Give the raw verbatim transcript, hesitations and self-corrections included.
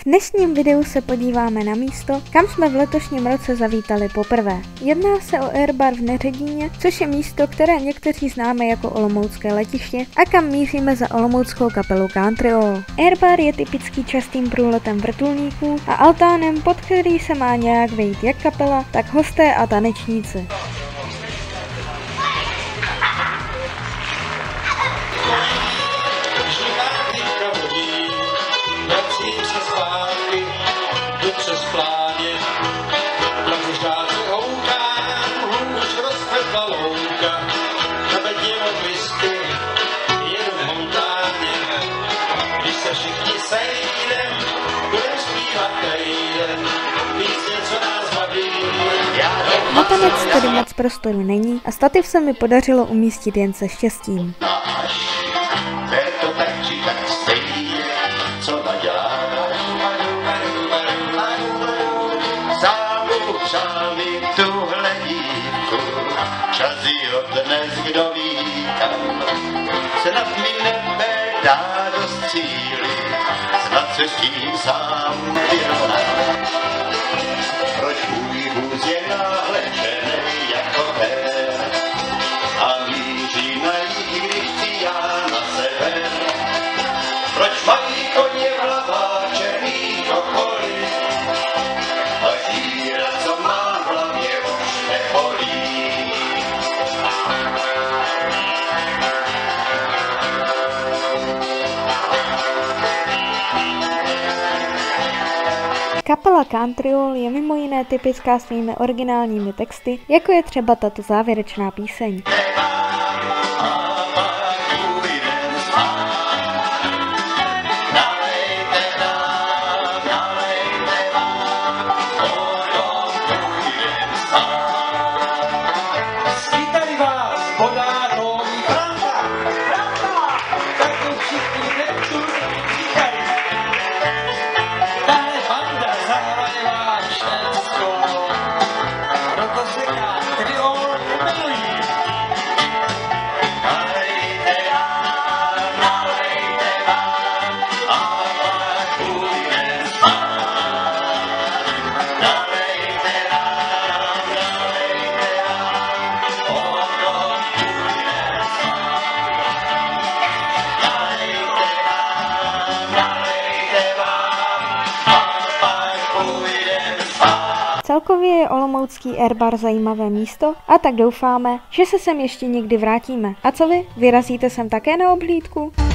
dnešním videu se podíváme na místo, kam jsme v letošním roce zavítali poprvé. Jedná se o Airbar v Neředíně, což je místo, které někteří známe jako olomoucké letiště a kam míříme za olomouckou kapelu Country All. Airbar je typický častým průletem vrtulníků a altánem, pod který se má nějak vejít jak kapela, tak hosté a tanečníci. Na tanec tedy moc prostoru není a stativ se mi podařilo umístit jen se štěstím. Dnes kdo ví kam, snad mi nebe dá dost síly, snad se s tím sám vyrovnám. Proč můj vůz je navlečený jako her a míří na jich, když chci já na sever? Proč mají koně v hlavách černých okolí a díra, co má v hlavě, už nebolí? Kapela Country All je mimo jiné typická svými originálními texty, jako je třeba tato závěrečná píseň. Celkově je olomoucký Airbar zajímavé místo a tak doufáme, že se sem ještě někdy vrátíme. A co vy? Vyrazíte sem také na obhlídku?